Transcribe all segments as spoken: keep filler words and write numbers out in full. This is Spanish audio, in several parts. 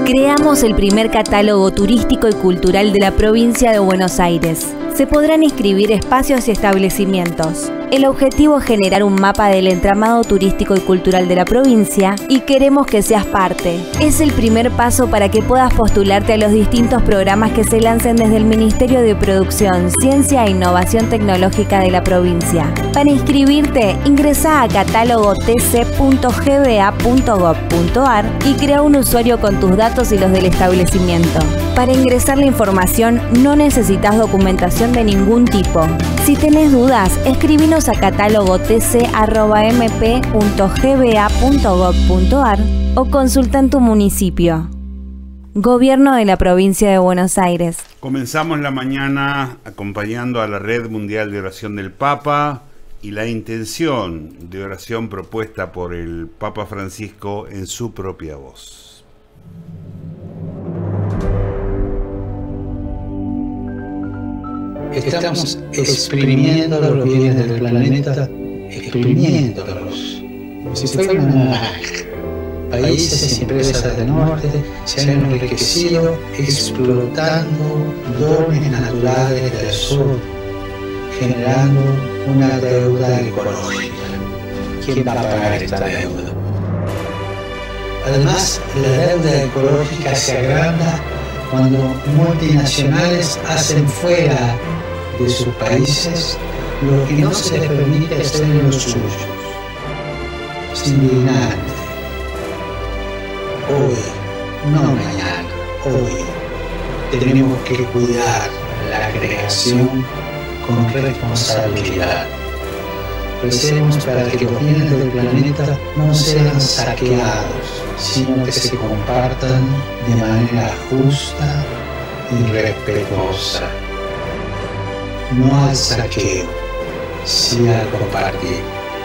Creamos el primer catálogo turístico y cultural de la provincia de Buenos Aires. Se podrán inscribir espacios y establecimientos. El objetivo es generar un mapa del entramado turístico y cultural de la provincia y queremos que seas parte. Es el primer paso para que puedas postularte a los distintos programas que se lancen desde el Ministerio de Producción, Ciencia e Innovación Tecnológica de la provincia. Para inscribirte, ingresa a catálogo t c punto g b a punto gov punto a r y crea un usuario con tus datos y los del establecimiento. Para ingresar la información no necesitas documentación de ningún tipo. Si tenés dudas, escribinos a catálogo t c arroba m p punto g b a punto gov punto a r o consulta en tu municipio. Gobierno de la Provincia de Buenos Aires. Comenzamos la mañana acompañando a la Red Mundial de Oración del Papa y la intención de oración propuesta por el Papa Francisco en su propia voz. Estamos exprimiendo los bienes del planeta, exprimiéndolos. Si fuera una países y empresas del norte se han enriquecido explotando dones naturales del sur, generando una deuda ecológica. ¿Quién va a pagar esta deuda? Además, la deuda ecológica se agranda cuando multinacionales hacen fuera de sus países lo que no se les permite hacer en los suyos. Es indignante. Hoy, no mañana, hoy, tenemos que cuidar la creación con responsabilidad. Recemos para que los bienes del planeta no sean saqueados, sino que se compartan de manera justa y respetuosa. No al saqueo, sí al compartir.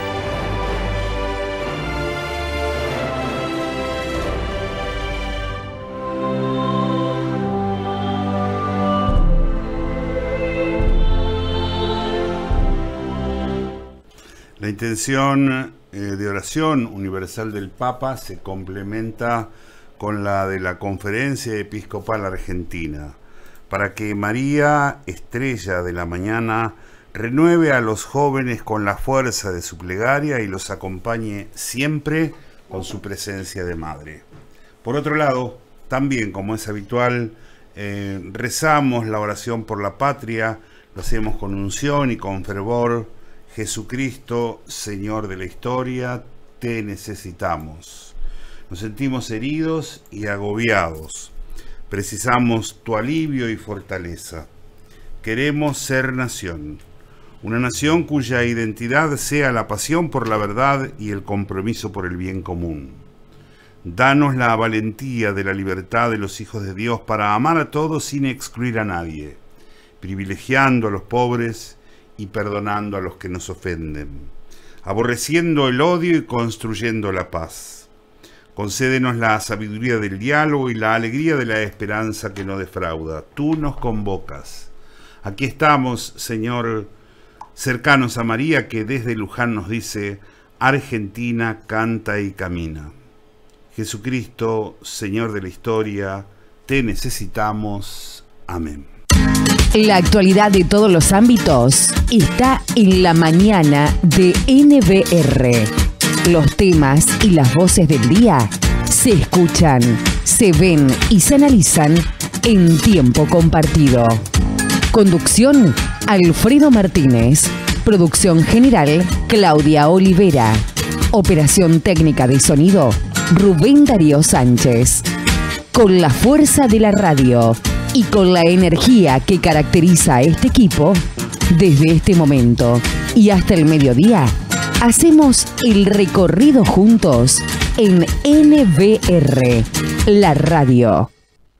La intención eh, de oración universal del Papa se complementa con la de la Conferencia Episcopal Argentina, para que María, estrella de la mañana, renueve a los jóvenes con la fuerza de su plegaria y los acompañe siempre con su presencia de madre. Por otro lado, también como es habitual, eh, rezamos la oración por la patria, lo hacemos con unción y con fervor. Jesucristo, Señor de la historia, te necesitamos. Nos sentimos heridos y agobiados. Precisamos tu alivio y fortaleza. Queremos ser nación. Una nación cuya identidad sea la pasión por la verdad y el compromiso por el bien común. Danos la valentía de la libertad de los hijos de Dios para amar a todos sin excluir a nadie, privilegiando a los pobres y perdonando a los que nos ofenden, aborreciendo el odio y construyendo la paz. Concédenos la sabiduría del diálogo y la alegría de la esperanza que no defrauda. Tú nos convocas. Aquí estamos, Señor, cercanos a María, que desde Luján nos dice: Argentina canta y camina. Jesucristo, Señor de la historia, te necesitamos. Amén. La actualidad de todos los ámbitos está en la mañana de N B R. Los temas y las voces del día se escuchan, se ven y se analizan en tiempo compartido. Conducción: Alfredo Martínez. Producción general: Claudia Olivera. Operación técnica de sonido: Rubén Darío Sánchez. Con la fuerza de la radio y con la energía que caracteriza a este equipo, desde este momento y hasta el mediodía, hacemos el recorrido juntos en N B R, la radio.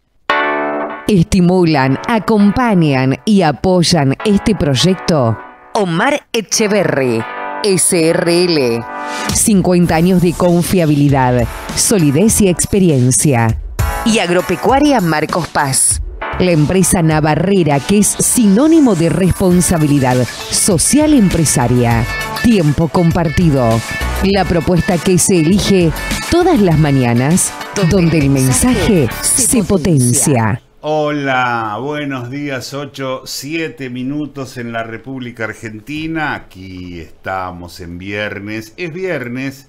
Estimulan, acompañan y apoyan este proyecto Omar Echeverry, S R L. cincuenta años de confiabilidad, solidez y experiencia. Y Agropecuaria Marcos Paz, la empresa navarrera que es sinónimo de responsabilidad social empresaria. Tiempo compartido. La propuesta que se elige todas las mañanas, donde el mensaje se potencia. Hola, buenos días, ocho, siete minutos en la República Argentina. Aquí estamos en viernes, es viernes.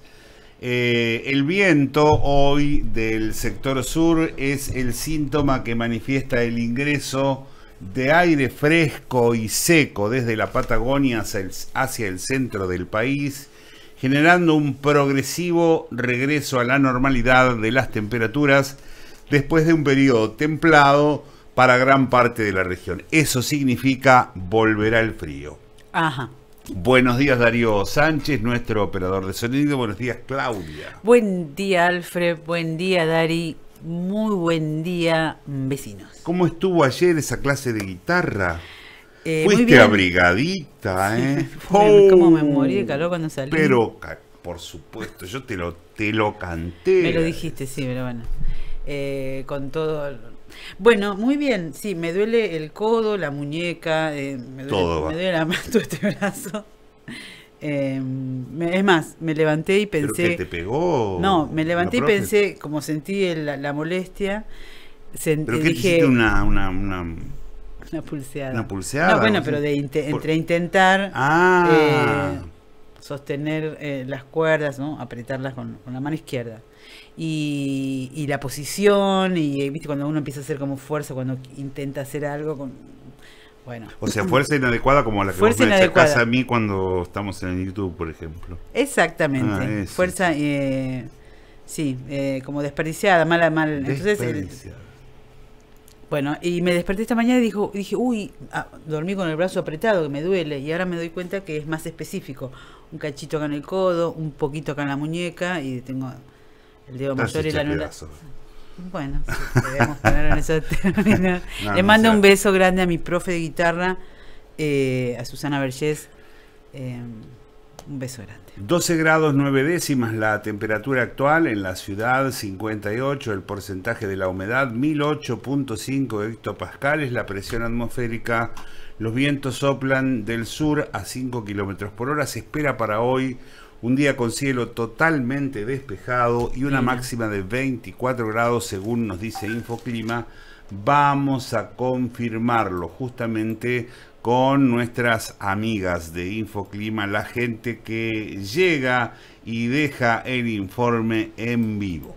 Eh, el viento hoy del sector sur es el síntoma que manifiesta el ingreso de aire fresco y seco desde la Patagonia hacia el, hacia el centro del país, generando un progresivo regreso a la normalidad de las temperaturas después de un periodo templado para gran parte de la región. Eso significa volverá el frío. Ajá. Buenos días, Darío Sánchez, nuestro operador de sonido. Buenos días, Claudia. Buen día, Alfred. Buen día, Dari. Muy buen día, vecinos. ¿Cómo estuvo ayer esa clase de guitarra? Eh, Fuiste muy bien. abrigadita, ¿eh? Oh, ¿Cómo me morí de calor cuando salí? Pero, por supuesto, yo te lo, te lo canté. Me lo dijiste, sí, pero bueno. Eh, con todo... Bueno, muy bien. Sí, me duele el codo, la muñeca, eh, me duele, todo me duele la mano, todo este brazo. Eh, me, es más, me levanté y pensé... ¿Pero qué te pegó? No, me levanté y profe? pensé, como sentí el, la, la molestia, sen, ¿Pero eh, qué dije... te hiciste una, una, una, Una pulseada. una pulseada? No, bueno, ¿no? pero de inte- Por- entre intentar Ah. eh, sostener eh, las cuerdas, ¿no? Apretarlas con, con la mano izquierda. Y, y la posición, y viste cuando uno empieza a hacer como fuerza, cuando intenta hacer algo con... Bueno. O sea, fuerza inadecuada como la que Fuerza vos me achacás inadecuada. a mí cuando estamos en el YouTube, por ejemplo. Exactamente. Ah, eso. Fuerza, eh, sí, eh, como desperdiciada, mala, mal. Entonces, el- Desperdicia. bueno, y me desperté esta mañana y dijo, dije, uy, ah, dormí con el brazo apretado, que me duele, y ahora me doy cuenta que es más específico. Un cachito acá en el codo, un poquito acá en la muñeca, y tengo el dedo Estás mayor y hecha la anular. pedazos. Bueno, sí, debemos poner en esos términos. No, Le no mando sea- un beso grande a mi profe de guitarra, eh, a Susana Vergés. Eh, un beso grande. doce grados nueve décimas la temperatura actual en la ciudad, cincuenta y ocho el porcentaje de la humedad, mil ocho punto cinco hectopascales, la presión atmosférica, los vientos soplan del sur a cinco kilómetros por hora. Se espera para hoy un día con cielo totalmente despejado y una Mira. máxima de veinticuatro grados según nos dice Infoclima. Vamos a confirmarlo justamente con nuestras amigas de Infoclima, la gente que llega y deja el informe en vivo.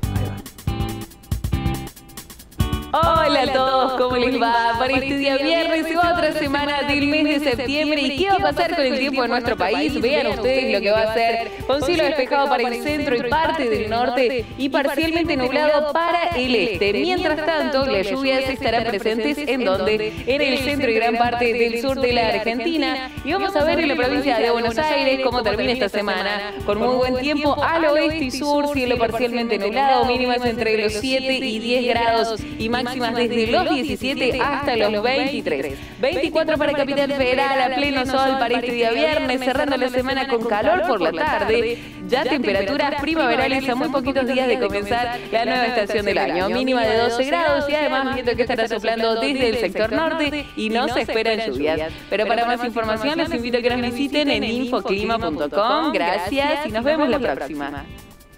Hola a todos, ¿cómo les va? Para este día viernes y otra semana del mes de septiembre. ¿Y qué va a pasar con el tiempo en nuestro país? Vean ustedes lo que va a hacer. Con cielo despejado para el centro y parte del norte y parcialmente nublado para el este. Mientras tanto, las lluvias estarán presentes en donde? En el centro y gran parte del sur de la Argentina. Y vamos a ver en la provincia de Buenos Aires cómo termina esta semana. Con muy buen tiempo al oeste y sur, cielo parcialmente nublado, mínimas entre los siete y diez grados y máximas desde los diecisiete hasta los veintitrés. veinticuatro para Capital Federal, a pleno sol para este día viernes, cerrando la semana con calor por la tarde. Ya temperaturas primaverales a muy poquitos días de comenzar la nueva estación del año. Mínima de doce grados y además viento que estará soplando desde el sector norte y no se esperan lluvias. Pero para más información los invito a que nos visiten en infoclima punto com. Gracias y nos vemos la próxima.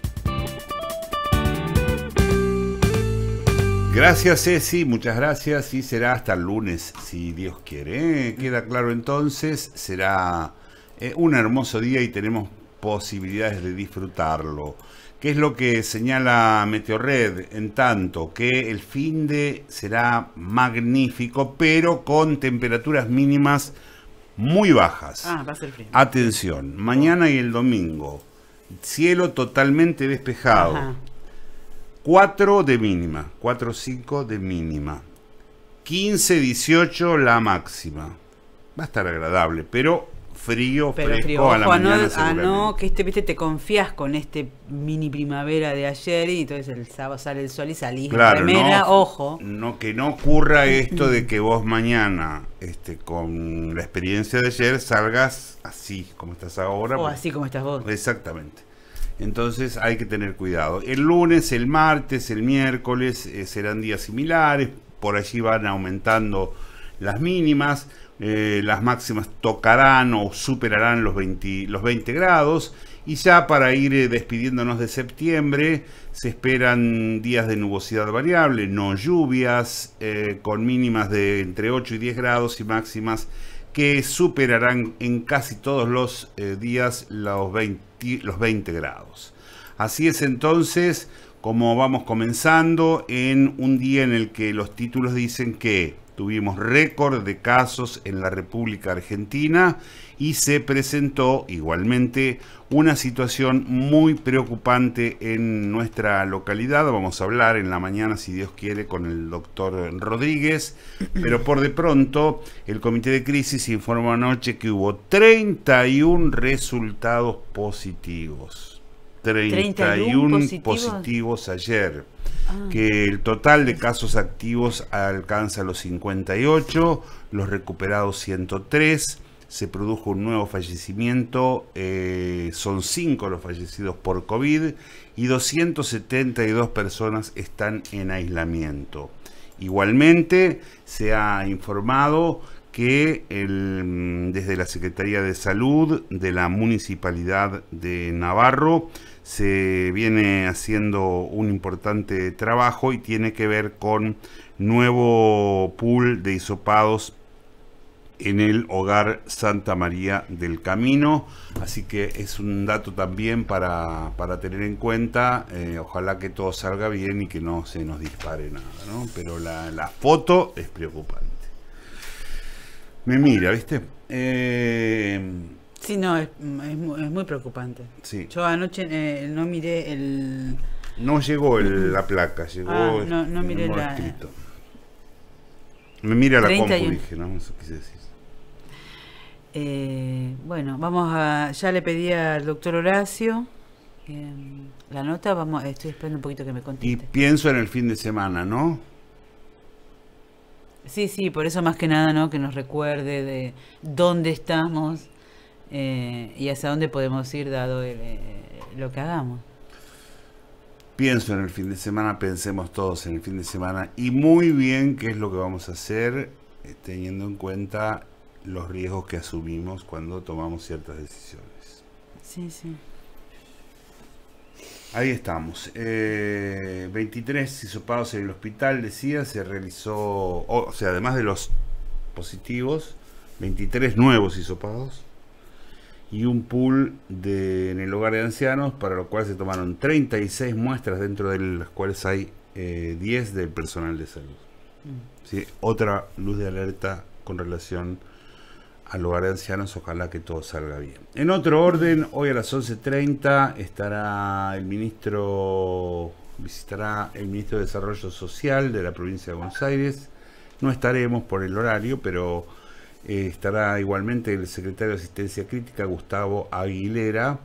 Gracias, Ceci, muchas gracias, y será hasta el lunes, si Dios quiere. ¿eh? Queda claro entonces, será eh, un hermoso día y tenemos posibilidades de disfrutarlo. ¿Qué es lo que señala Meteorred? En tanto que el finde será magnífico, pero con temperaturas mínimas muy bajas. Ah, va a ser frío. Atención, mañana y el domingo, cielo totalmente despejado. Ajá. cuatro de mínima, cuatro cinco de mínima, quince dieciocho la máxima. Va a estar agradable, pero frío, Pero fresco frío, a la ojo, a no, mañana a seguramente. no, que este, viste, te confías con este mini primavera de ayer y entonces el sábado sale el sol y salís Claro, en remera, no, ojo. no, que no ocurra esto de que vos mañana, este, con la experiencia de ayer, salgas así como estás ahora. O pues, así como estás vos. Exactamente. Entonces hay que tener cuidado. El lunes, el martes, el miércoles eh, serán días similares. Por allí van aumentando las mínimas. Eh, las máximas tocarán o superarán los veinte, los veinte grados. Y ya para ir eh, despidiéndonos de septiembre, se esperan días de nubosidad variable, no lluvias, eh, con mínimas de entre ocho y diez grados y máximas que superarán en casi todos los eh, días los veinte, los veinte grados. Así es entonces como vamos comenzando en un día en el que los títulos dicen que tuvimos récord de casos en la República Argentina y se presentó igualmente una situación muy preocupante en nuestra localidad. Vamos a hablar en la mañana, si Dios quiere, con el doctor Rodríguez, pero por de pronto el Comité de Crisis informó anoche que hubo treinta y uno resultados positivos. treinta y uno positivos, positivos ayer. Ah. Que el total de casos activos alcanza los cincuenta y ocho, los recuperados ciento tres, se produjo un nuevo fallecimiento, eh, son cinco los fallecidos por COVID y doscientas setenta y dos personas están en aislamiento. Igualmente se ha informado que el, desde la Secretaría de Salud de la Municipalidad de Navarro se viene haciendo un importante trabajo y tiene que ver con nuevo pool de hisopados en el Hogar Santa María del Camino, así que es un dato también para, para tener en cuenta. Eh, ojalá que todo salga bien y que no se nos dispare nada, ¿no? Pero la, la foto es preocupante. Me mira, ¿viste? Eh, Sí, no, es, es, muy, es muy preocupante. Sí. Yo anoche eh, no miré el... No llegó el, la placa, llegó ah, no, no el, miré el la... escrito. Me mira la treinta y uno. compu, dije, ¿no? Eso quise decir. Eh, bueno, vamos a... Ya le pedí al doctor Horacio eh, la nota, vamos, estoy esperando un poquito que me conteste. Y pienso en el fin de semana, ¿no? Sí, sí, por eso más que nada, ¿no? Que nos recuerde de dónde estamos... Eh, y hacia dónde podemos ir dado el, eh, lo que hagamos. Pienso en el fin de semana, pensemos todos en el fin de semana y muy bien qué es lo que vamos a hacer, eh, teniendo en cuenta los riesgos que asumimos cuando tomamos ciertas decisiones. Sí, sí. Ahí estamos. Eh, veintitrés hisopados en el hospital, decía, se realizó, o sea, además de los positivos, veintitrés nuevos hisopados. Y un pool de, en el hogar de ancianos, para lo cual se tomaron treinta y seis muestras, dentro de las cuales hay eh, diez del personal de salud. Mm. ¿Sí? Otra luz de alerta con relación al hogar de ancianos, ojalá que todo salga bien. En otro orden, hoy a las once treinta estará el ministro, visitará el ministro de Desarrollo Social de la provincia de Buenos Aires. No estaremos por el horario, pero... Eh, estará igualmente el secretario de Asistencia Crítica, Gustavo Aguilera,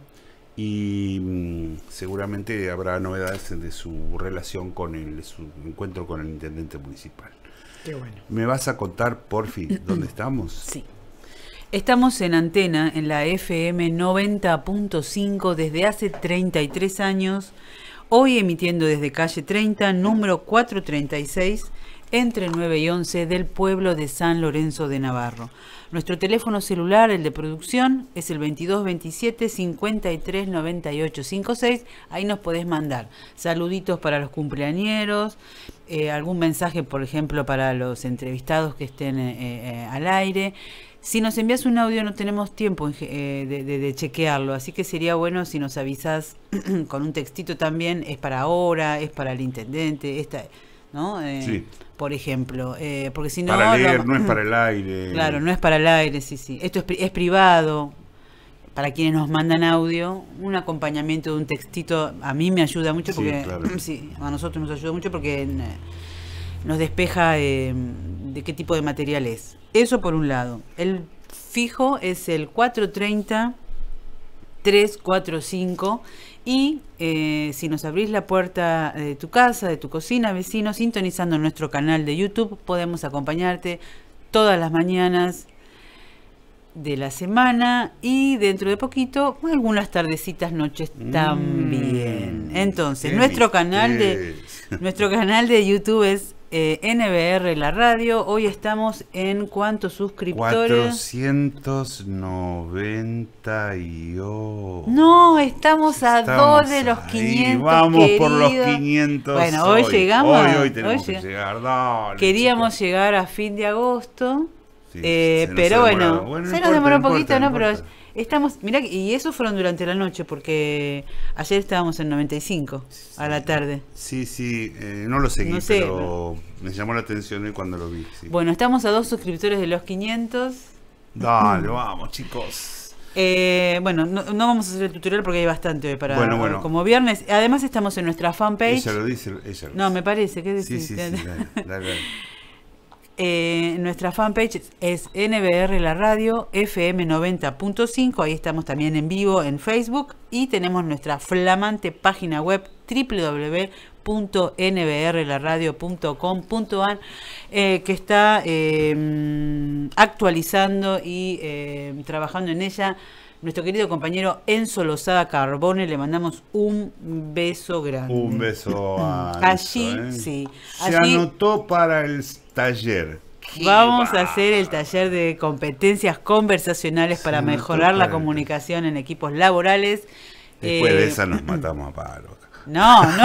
y mmm, seguramente habrá novedades de su relación con el, de su encuentro con el intendente municipal. Qué bueno. ¿Me vas a contar, porfi, dónde estamos? Sí. Estamos en antena, en la F M noventa punto cinco desde hace treinta y tres años, hoy emitiendo desde calle treinta, número cuatrocientos treinta y seis, entre nueve y once del pueblo de San Lorenzo de Navarro. Nuestro teléfono celular, el de producción, es el veintidós veintisiete cincuenta y tres noventa y ocho cincuenta y seis. Ahí nos podés mandar saluditos para los cumpleañeros, eh, algún mensaje, por ejemplo, para los entrevistados que estén eh, eh, al aire. Si nos envías un audio no tenemos tiempo eh, de, de, de chequearlo, así que sería bueno si nos avisás con un textito también, es para ahora, es para el intendente, esta... ¿no? Eh, sí. Por ejemplo, eh, porque si no... Para leer, lo, no es para el aire. Claro, no es para el aire, sí, sí. Esto es, es privado. Para quienes nos mandan audio, un acompañamiento de un textito a mí me ayuda mucho porque... Sí, claro. Sí, a nosotros nos ayuda mucho porque eh, nos despeja eh, de qué tipo de material es. Eso por un lado. El fijo es el cuatrocientos treinta, trescientos cuarenta y cinco y eh, si nos abrís la puerta de tu casa, de tu cocina, vecino, sintonizando nuestro canal de YouTube, podemos acompañarte todas las mañanas de la semana y dentro de poquito algunas tardecitas, noches también. Entonces, nuestro canal de nuestro canal de YouTube es eh, N B R La Radio. Hoy estamos en ¿cuántos suscriptores? cuatrocientos noventa y ocho. No, estamos a Estamos dos de los ahí, quinientos. vamos querido. por los quinientos. Bueno, hoy, hoy llegamos. Hoy, hoy tenemos hoy que llegar. Dale, Queríamos chicos. llegar a fin de agosto. Sí, eh, se nos pero ha bueno, demorado. Bueno, no se nos importa, demoró un no poquito, importa, ¿no? no Pero importa. estamos, mirá, y eso fueron durante la noche, porque ayer estábamos en noventa y cinco a la tarde. Sí, sí, eh, no lo seguí, No sé, pero me llamó la atención hoy cuando lo vi. Sí. Bueno, estamos a dos suscriptores de los quinientos. Dale, vamos, chicos. Eh, bueno, no, no vamos a hacer el tutorial porque hay bastante hoy para Bueno, bueno. como viernes. Además estamos en nuestra fanpage. Ella lo dice, ella lo No, dice. me parece, ¿qué Sí, decís? sí, sí, dale, dale, dale. Eh, nuestra fanpage es N B R La Radio F M noventa punto cinco. Ahí estamos también en vivo en Facebook. Y tenemos nuestra flamante página web w w w punto n b r la radio punto com punto a r eh, que está eh, actualizando y eh, trabajando en ella nuestro querido compañero Enzo Lozada Carbone. Le mandamos un beso grande. Un beso a Allí, Enzo, ¿eh? sí. Se Allí anotó para el taller. vamos ¡Qué a va! hacer el taller de competencias conversacionales Se para anotó mejorar la para el- comunicación en equipos laborales. Después Eh, de esa nos matamos a palo. No, no.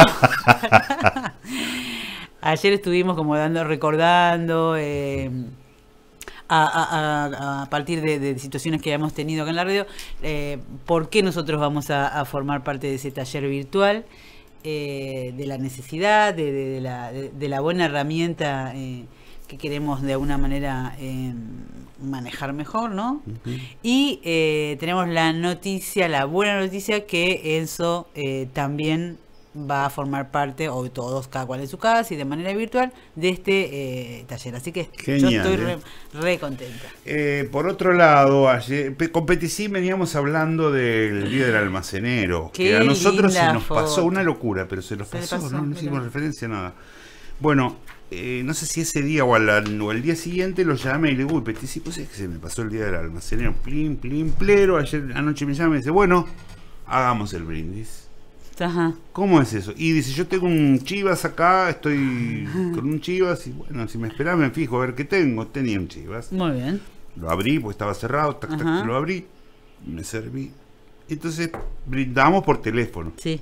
Ayer estuvimos como dando, recordando eh, a, a- a- a partir de, de situaciones que hemos tenido acá en la radio, eh, por qué nosotros vamos a, a formar parte de ese taller virtual, eh, de la necesidad, de, de- de la, de- de la buena herramienta eh, que queremos de alguna manera eh, manejar mejor, ¿no? Y eh, tenemos la noticia, la buena noticia, que Enzo eh, también va a formar parte, o todos, cada cual en su casa y de manera virtual, de este eh, taller. Así que Genial, yo estoy ¿eh? re, re contenta. Eh, por otro lado, ayer, pe- con Peticín veníamos hablando del Día del Almacenero, Qué que a nosotros se linda nos foto. pasó una locura, pero se nos Se le pasó, pasó, no, no mirá. hicimos referencia a nada. Bueno, eh, no sé si ese día o, a la- o el día siguiente lo llamé y le digo, uy, Peticín, pues es que se me pasó el Día del Almacenero, plin, plin, plero. Ayer anoche me llama y dice, bueno, hagamos el brindis. Ajá. ¿Cómo es eso? Y dice, yo tengo un Chivas acá, estoy con un Chivas y bueno, si me esperás me fijo a ver qué tengo. Tenía un Chivas. Muy bien. Lo abrí porque estaba cerrado, tac, tac, Ajá. lo abrí, me serví. Entonces brindamos por teléfono. Sí.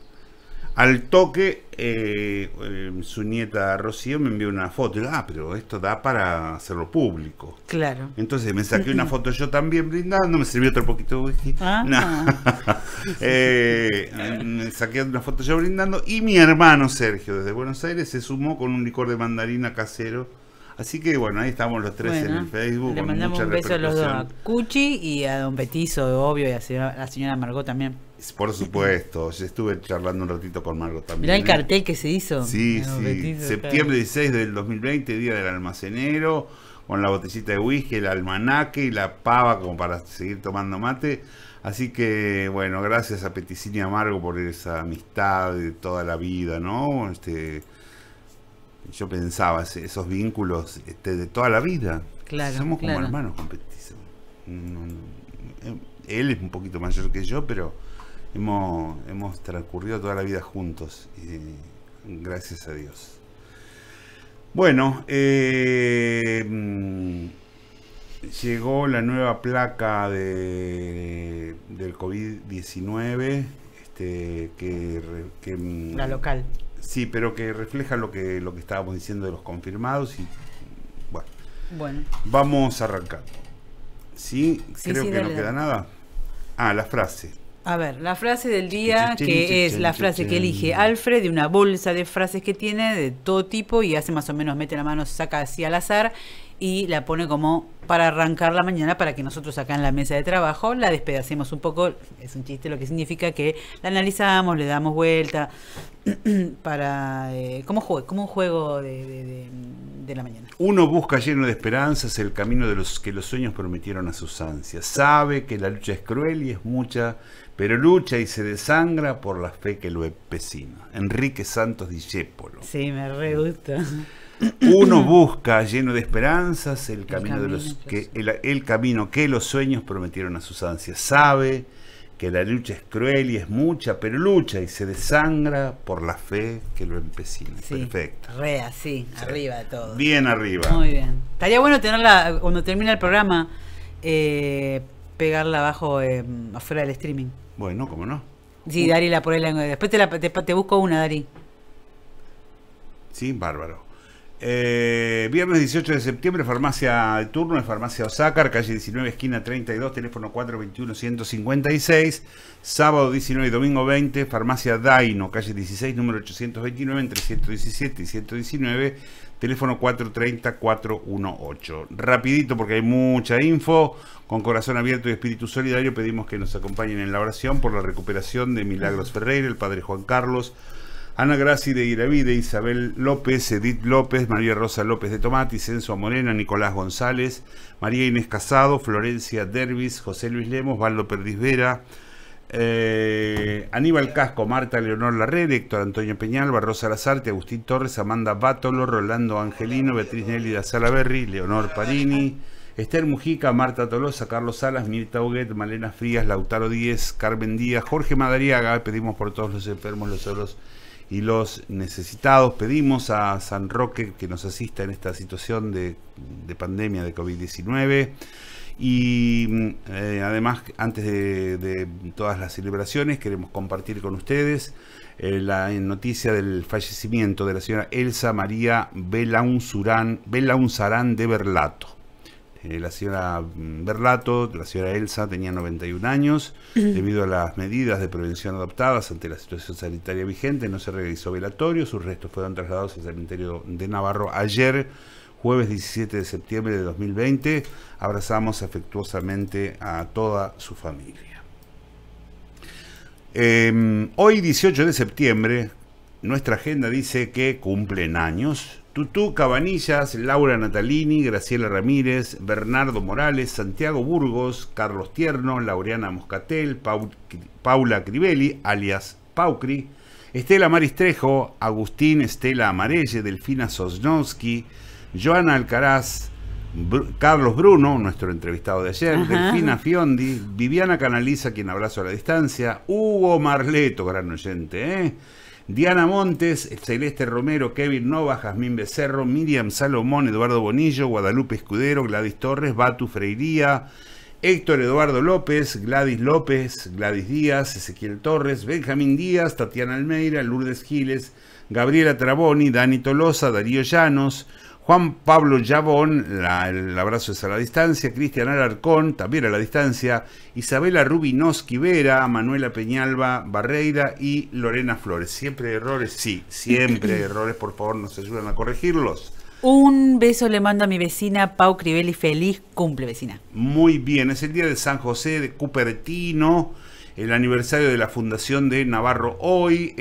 Al toque, eh, eh, su nieta Rocío me envió una foto. Y, ah, pero esto da para hacerlo público. Claro. Entonces me saqué una foto yo también brindando, me sirvió otro poquito de whisky. Ah. No. Eh, me saqué una foto yo brindando y mi hermano Sergio desde Buenos Aires se sumó con un licor de mandarina casero. Así que bueno, ahí estamos los tres en Bueno, el Facebook. le con mandamos mucha un beso a los dos, a repercusión. Cuchi y a Don Petizo, obvio, y a señora- a la señora Margot también. Por supuesto, yo estuve charlando un ratito con Margot también. Mirá el ¿eh? cartel que se hizo. Sí, Don sí. Petizo, Septiembre dieciséis del dos mil veinte, Día del Almacenero, con la botellita de whisky, el almanaque y la pava como para seguir tomando mate. Así que, bueno, gracias a Peticini y Amargo por esa amistad de toda la vida, ¿no? Este, yo pensaba, ese- esos vínculos este, de toda la vida. Claro, Somos como claro. hermanos con Petizo. No, no, eh, él es un poquito mayor que yo, pero hemos, hemos transcurrido toda la vida juntos. Y, gracias a Dios. Bueno, eh, mm, llegó la nueva placa de, del COVID diecinueve, este, que, re- que, mm, La local. sí, pero que refleja lo que lo que estábamos diciendo de los confirmados y bueno, Bueno. vamos a arrancar. Sí, Sí, creo sí, que dale, no queda dale. nada. Ah, la frase. A ver, la frase del día, Chin, chin, que chin, es chin, la chin, frase que chin. elige Alfred de una bolsa de frases que tiene de todo tipo y hace más o menos, mete la mano, saca así al azar y la pone como para arrancar la mañana para que nosotros acá en la mesa de trabajo la despedacemos un poco. Es un chiste, lo que significa que la analizamos, le damos vuelta para eh, como, jue- como un juego de, de- de- de la mañana. Uno busca lleno de esperanzas el camino de los que los sueños prometieron a sus ansias. Sabe que la lucha es cruel y es mucha, pero lucha y se desangra por la fe que lo empecina. Enrique Santos Discépolo. Sí, me re gusta. Uno busca lleno de esperanzas el camino de camino los que que el, el camino que los sueños prometieron a sus ansias. Sabe que la lucha es cruel y es mucha, pero lucha y se desangra por la fe que lo empecina. Sí, perfecto. Re así, Sí. arriba de todo. Bien arriba. Muy bien. Estaría bueno tenerla, cuando termine el programa, eh, pegarla abajo, eh, afuera del streaming. Bueno, ¿cómo no? Sí, Dari la por ahí. Después te, la, te, te busco una, Dari. Sí, bárbaro. Eh, viernes dieciocho de septiembre, farmacia de turno de Farmacia Osácar, calle diecinueve, esquina treinta y dos, teléfono cuatro veintiuno, ciento cincuenta y seis. Sábado diecinueve y domingo veinte, Farmacia Daino, calle dieciséis, número ochocientos veintinueve, entre ciento diecisiete y ciento diecinueve, teléfono cuatro treinta, cuatro dieciocho. Rapidito porque hay mucha info. Con corazón abierto y espíritu solidario pedimos que nos acompañen en la oración por la recuperación de Milagros Ferreira, el padre Juan Carlos, Ana Graci de Iravide, Isabel López, Edith López, María Rosa López de Tomati, Censo Morena, Nicolás González, María Inés Casado, Florencia Dervis, José Luis Lemos, Valdo Perdiz Vera, eh, Aníbal Casco, Marta Leonor Larrere, Héctor Antonio Peñalba, Rosa Lazarte, Agustín Torres, Amanda Bátolo, Rolando Angelino, Beatriz Nélida Salaberry, Leonor Parini, Esther Mujica, Marta Tolosa, Carlos Salas, Mirta Huguet, Malena Frías, Lautaro Díez, Carmen Díaz, Jorge Madariaga. Pedimos por todos los enfermos, los solos y los necesitados. Pedimos a San Roque que nos asista en esta situación de, de pandemia de COVID diecinueve. Y eh, además, antes de, de todas las celebraciones, queremos compartir con ustedes eh, la noticia del fallecimiento de la señora Elsa María Belaunzarán, Belaunzarán de Berlato. Eh, la señora Berlato, la señora Elsa, tenía noventa y un años. Debido a las medidas de prevención adoptadas ante la situación sanitaria vigente, no se realizó velatorio. Sus restos fueron trasladados al cementerio de Navarro ayer, jueves diecisiete de septiembre de dos mil veinte. Abrazamos afectuosamente a toda su familia. Eh, hoy, dieciocho de septiembre, nuestra agenda dice que cumplen años Tutú Cabanillas, Laura Natalini, Graciela Ramírez, Bernardo Morales, Santiago Burgos, Carlos Tierno, Laureana Moscatel, Pau, Paula Crivelli, alias Paucri, Estela Maristrejo, Agustín Estela Amarelle, Delfina Sosnowski, Joana Alcaraz, Br Carlos Bruno, nuestro entrevistado de ayer, Ajá. Delfina Fiondi, Viviana Canaliza, quien abrazo a la distancia, Hugo Marleto, gran oyente, ¿eh? Diana Montes, Celeste Romero, Kevin Nova, Jazmín Becerro, Miriam Salomón, Eduardo Bonillo, Guadalupe Escudero, Gladys Torres, Batu Freiría, Héctor Eduardo López, Gladys López, Gladys Díaz, Ezequiel Torres, Benjamín Díaz, Tatiana Almeida, Lourdes Giles, Gabriela Traboni, Dani Tolosa, Darío Llanos, Juan Pablo Llavón, la, el abrazo es a la distancia, Cristian Alarcón, también a la distancia, Isabela Rubinoski Vera, Manuela Peñalba Barreira y Lorena Flores. ¿Siempre hay errores? Sí, siempre hay errores, por favor nos ayudan a corregirlos. Un beso le mando a mi vecina Pau Crivelli, feliz cumple, vecina. Muy bien, es el día de San José de Cupertino, el aniversario de la fundación de Navarro hoy,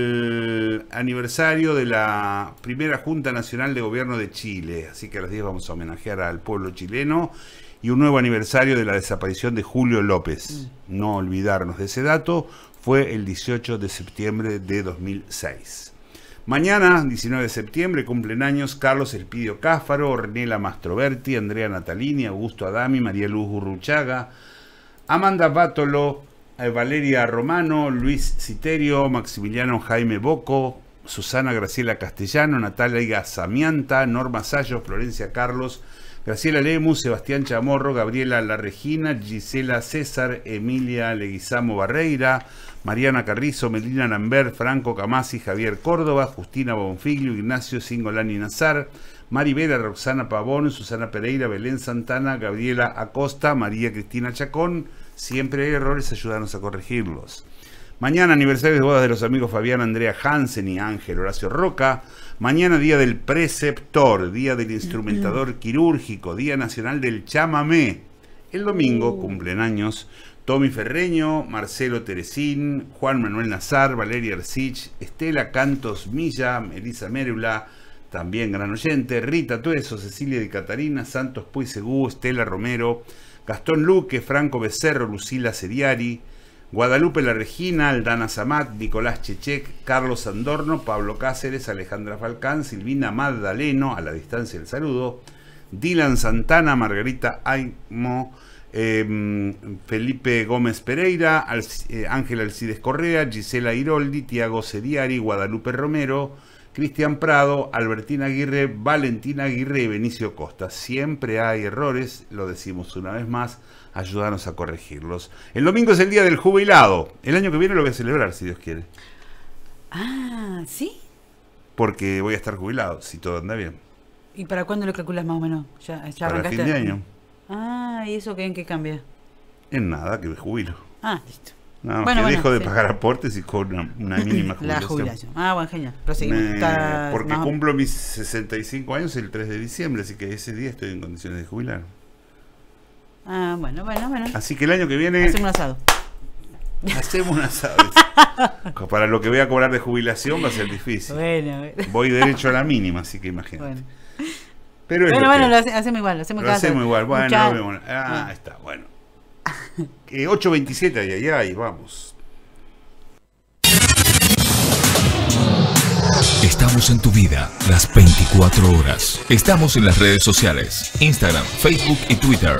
el aniversario de la primera Junta Nacional de Gobierno de Chile, así que a las diez vamos a homenajear al pueblo chileno, y un nuevo aniversario de la desaparición de Julio López. Mm. No olvidarnos de ese dato, fue el dieciocho de septiembre de dos mil seis. Mañana, diecinueve de septiembre, cumplen años Carlos Elpidio Cáfaro, Ornella Mastroberti, Andrea Natalini, Augusto Adami, María Luz Gurruchaga, Amanda Bátolo, Valeria Romano, Luis Citerio, Maximiliano Jaime Boco, Susana Graciela Castellano, Natalia Samianta, Norma Sayo, Florencia Carlos, Graciela Lemus, Sebastián Chamorro, Gabriela La Regina, Gisela César, Emilia Leguizamo Barreira, Mariana Carrizo, Melina Lambert, Franco Camasi, Javier Córdoba, Justina Bonfiglio, Ignacio Singolani Nazar, Maribela Roxana Pavón, Susana Pereira, Belén Santana, Gabriela Acosta, María Cristina Chacón. Siempre hay errores, ayúdanos a corregirlos. Mañana aniversario de bodas de los amigos Fabián Andrea Hansen y Ángel Horacio Roca. Mañana día del preceptor, día del instrumentador quirúrgico, día nacional del chamamé. El domingo cumplen años Tommy Ferreño, Marcelo Teresín, Juan Manuel Nazar, Valeria Arcich, Estela Cantos Milla, Elisa Mérula, también gran oyente, Rita Tueso, Cecilia Di Catarina, Santos Puisegú, Estela Romero, Gastón Luque, Franco Becerro, Lucila Seriari, Guadalupe La Regina, Aldana Zamat, Nicolás Chechek, Carlos Andorno, Pablo Cáceres, Alejandra Falcán, Silvina Magdaleno, a la distancia el saludo, Dylan Santana, Margarita Aimo, Eh, Felipe Gómez Pereira, Al, eh, Ángel Alcides Correa, Gisela Iroldi, Tiago Seriari, Guadalupe Romero, Cristian Prado, Albertina Aguirre, Valentina Aguirre y Benicio Costa. Siempre hay errores, lo decimos una vez más, ayúdanos a corregirlos. El domingo es el día del jubilado. El año que viene lo voy a celebrar, si Dios quiere. Ah, ¿sí? Porque voy a estar jubilado, si todo anda bien. ¿Y para cuándo lo calculas más o menos? ¿Ya, ya Para arrancaste? fin de año. Ah, ¿y eso qué, en qué cambia? En nada, que me jubilo. Ah, listo. No, Bueno, que bueno, dejo de sí. pagar aportes y con una, una mínima jubilación. La jubilación. Ah, bueno, genial. Proseguimos. Me- Está porque más- cumplo mis sesenta y cinco años el tres de diciembre, así que ese día estoy en condiciones de jubilar. Ah, bueno, bueno, bueno. Así que el año que viene Hacemos un asado. hacemos una asado. Para lo que voy a cobrar de jubilación va a ser difícil. Bueno, bueno. Voy derecho a la mínima, así que imagínate. Bueno, Pero es bueno, lo bueno, que- lo hace- hacemos igual. Lo hacemos, lo cada hacemos sábado. igual. Bueno, Mucha- lo vemos. Ah, Ah. está, bueno. Eh, ocho veintisiete, ay, ay, ay, vamos. Estamos en tu vida las veinticuatro horas. Estamos en las redes sociales, Instagram, Facebook y Twitter.